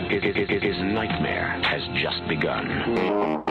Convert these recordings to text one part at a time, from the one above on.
His nightmare has just begun.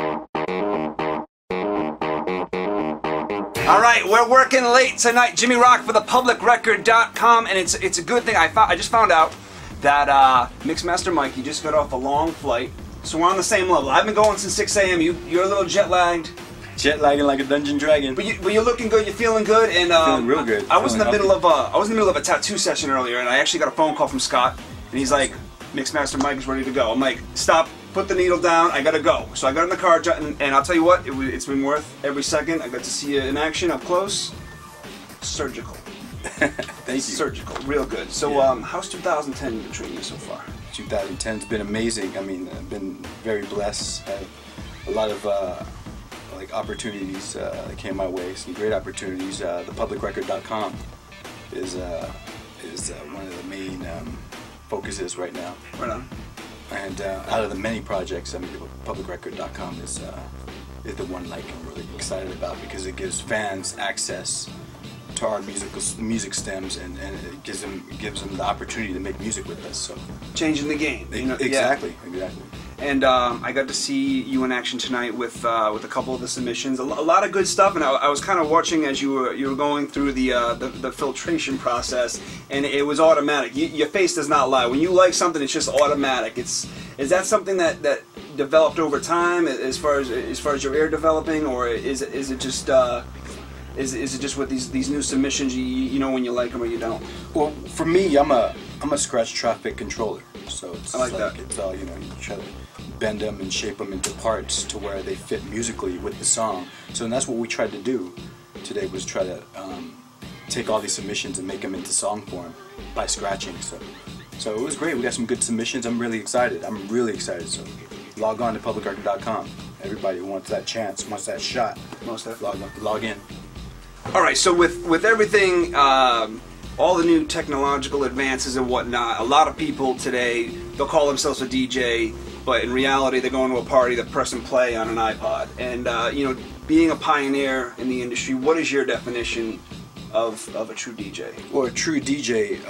All right, we're working late tonight. Jimmy Rock for thepublicrecord.com, and it's a good thing. I just found out that Mixmaster Mikey just got off a long flight, so we're on the same level. I've been going since 6 a.m. You're a little jet lagged. Jet lagging like a dungeon dragon. But you're looking good. You're feeling good, and feeling real good. I was in the middle of a tattoo session earlier, and I actually got a phone call from Scott, and he's like, "Mixmaster Mike is ready to go." I'm like, "Stop. Put the needle down, I gotta go." So I got in the car, and I'll tell you what, it's been worth every second. I got to see you in action, up close. Surgical. Thank you. Surgical, real good. So, how's 2010 been treating you so far? 2010's been amazing. I mean, I've been very blessed. I have a lot of like opportunities that came my way. Some great opportunities. Thepublicrecord.com is one of the main focuses right now. Right on. And out of the many projects, I mean, publicrecord.com is the one like I'm really excited about, because it gives fans access to our music stems, and it gives them the opportunity to make music with us. So changing the game. You know, exactly. And I got to see you in action tonight with a couple of the submissions. A lot of good stuff, and I was kind of watching as you were going through the filtration process, and it was automatic. Your face does not lie. When you like something, it's just automatic. Is that something that developed over time, as far as your ear developing, or is it just with these new submissions? You know when you like them or you don't? Well, for me, I'm a scratch traffic controller, so it's I like that. It's all, you know, you try to bend them and shape them into parts to where they fit musically with the song. So and that's what we tried to do today, was try to take all these submissions and make them into song form by scratching. So it was great. We got some good submissions. I'm really excited. So log on to publicrecord.com. Everybody who wants that chance, wants that shot, Most definitely. log in. All right, so with everything, all the new technological advances and whatnot, a lot of people today, they'll call themselves a DJ, but in reality they're going to a party that press and play on an iPod. And you know, being a pioneer in the industry, what is your definition of a true DJ? Well, a true DJ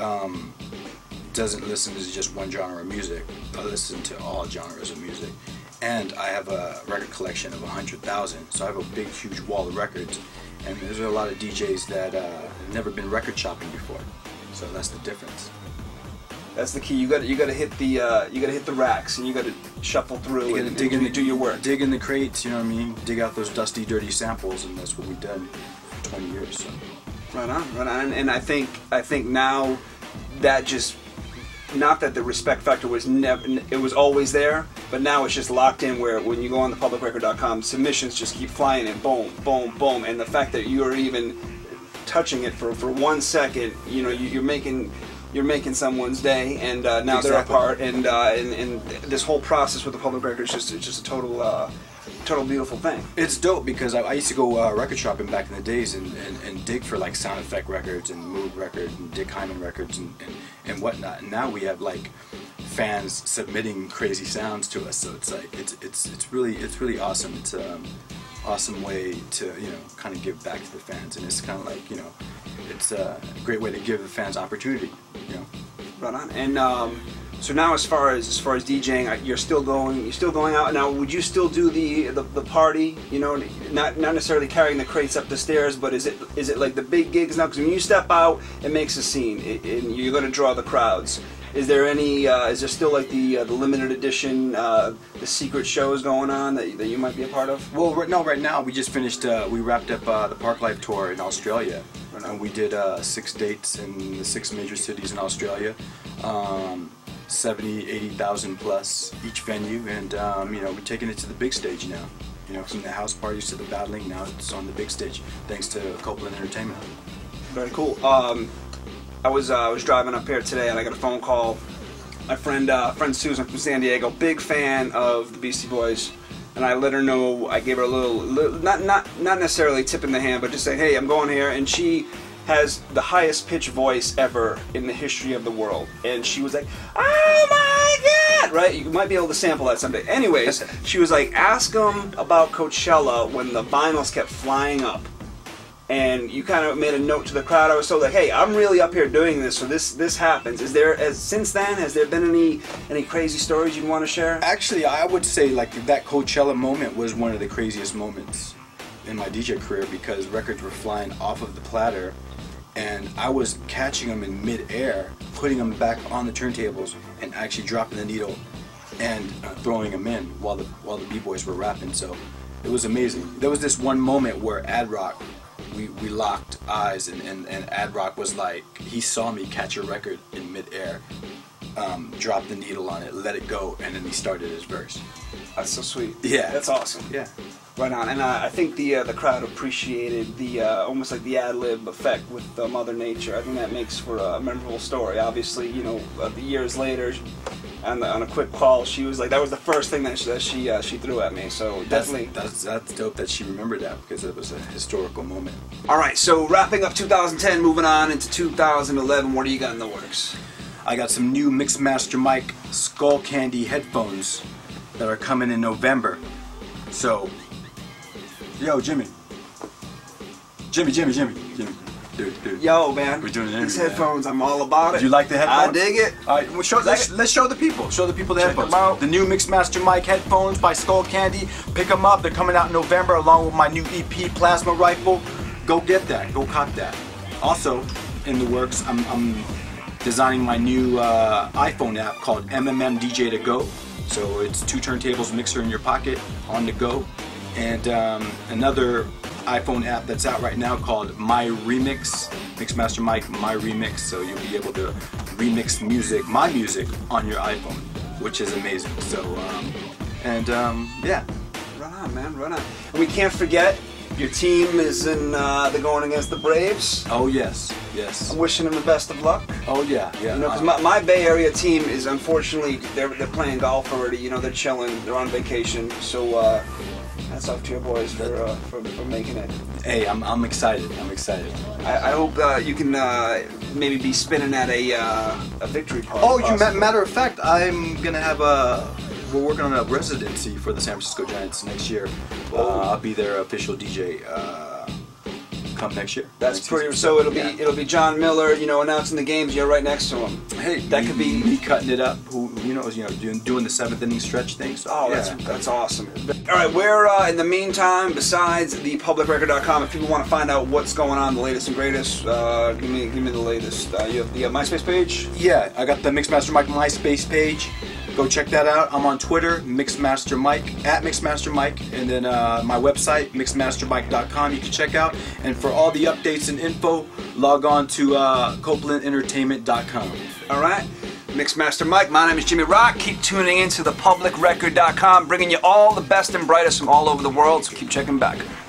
doesn't listen to just one genre of music. I listen to all genres of music. And I have a record collection of 100,000, so I have a big, huge wall of records. And there's a lot of DJs that have never been record shopping before, so that's the difference. That's the key. You got to hit the racks, and you got to shuffle through and do your work. Dig in the crates, you know what I mean? Dig out those dusty, dirty samples, and that's what we've done for 20 years. So. Right on. And I think now that just, not that the respect factor was it was always there, but now it's just locked in, where when you go on the publicrecord.com, submissions just keep flying in, boom, boom, boom, and the fact that you're even touching it for 1 second, you know, you're making someone's day, and now Exactly. they're a part, and this whole process with the public record is just a total beautiful thing. It's dope, because I used to go record shopping back in the days and dig for like sound effect records and Moog records and Dick Hyman records and whatnot. And now we have like fans submitting crazy sounds to us, so it's like it's really awesome. It's an awesome way to, you know, kind of give back to the fans, and it's kind of like, you know, it's a great way to give the fans opportunity, you know. Right on. And so now, as far as DJing, you're still going out now. Would you still do the party? You know, not necessarily carrying the crates up the stairs, but is it like the big gigs now? Because when you step out, it makes a scene, and you're going to draw the crowds. Is there still like the limited edition, the secret shows going on that you might be a part of? Well, right now we just finished. We wrapped up the Parklife tour in Australia, and we did 6 dates in the 6 major cities in Australia. 70, 80,000 plus each venue, and you know, we're taking it to the big stage now. You know, from the house parties to the battling, now it's on the big stage, thanks to Copeland Entertainment. Very cool. I was driving up here today, and I got a phone call. My friend Susan from San Diego, big fan of the Beastie Boys, and I let her know. I gave her a little not necessarily tip in the hand, but just saying, hey, I'm going here, and she has the highest pitch voice ever in the history of the world, and she was like, oh my God, right? You might be able to sample that someday. Anyways, she was like, ask them about Coachella when the vinyls kept flying up. and you kind of made a note to the crowd. I was told like, hey, I'm really up here doing this, so this happens. Is there, since then, has there been any crazy stories you'd want to share? Actually, I would say like that Coachella moment was one of the craziest moments in my DJ career, because records were flying off of the platter and I was catching them in mid-air, putting them back on the turntables and actually dropping the needle and throwing them in while the B-boys were rapping. So it was amazing. There was this one moment where Ad Rock, we locked eyes, and Ad Rock was like, he saw me catch a record in mid-air, drop the needle on it, let it go, and then he started his verse. That's so sweet. Yeah. That's awesome. Yeah. Right on. And I think the crowd appreciated the almost like the ad-lib effect with Mother Nature. I think that makes for a memorable story. Obviously, you know, years later, on a quick call, she was like, that was the first thing that she threw at me. So definitely. That's dope that she remembered that, because it was a historical moment. All right. So wrapping up 2010, moving on into 2011. What do you got in the works? I got some new Mixmaster Mike Skull Candy headphones that are coming in November. So, yo, Jimmy, dude. Yo, man. We're doing an These interview, headphones, I'm all about it. Do you like the headphones? I dig it. All right, well, let's show the people. Show the people the Check headphones. them out. The new Mixmaster Mike headphones by Skull Candy. Pick them up. They're coming out in November along with my new EP Plasma Rifle. Go get that. Go cop that. Also, in the works, I'm designing my new iPhone app called MMM DJ to Go. So it's 2 turntables, mixer in your pocket, on the go. And another iPhone app that's out right now called My Remix, Mixmaster Mike My Remix. So you'll be able to remix music, my music, on your iPhone, which is amazing. So, yeah. Run on, man, run on. And we can't forget, your team is in, they're going against the Braves. Oh yes, yes. I'm wishing them the best of luck. Oh yeah, yeah. You know, because my Bay Area team is, unfortunately, they're playing golf already. You know, they're chilling, they're on vacation. So hats off to your boys for making it. Hey, I'm excited. I'm excited. I hope you can maybe be spinning at a victory party. Oh, matter of fact, I'm gonna have we're working on a residency for the San Francisco Giants next year. I'll be their official DJ come next year. That's pretty. So it'll be John Miller, you know, announcing the games. You're right next to him. Hey, that could be me cutting it up. Who knows? You know, doing the 7th inning stretch thing. So, oh, yeah. that's awesome. All right, we're in the meantime, besides thepublicrecord.com, if people want to find out what's going on, the latest and greatest, give me the latest. You have the MySpace page. Yeah, I got the Mixmaster Mike MySpace page. Go check that out. I'm on Twitter, Mixmaster Mike, @Mixmaster Mike, and then my website, mixmastermike.com, you can check out. And for all the updates and info, log on to CopelandEntertainment.com. All right, Mixmaster Mike, my name is Jimmy Rock. Keep tuning in to thepublicrecord.com, bringing you all the best and brightest from all over the world, so keep checking back.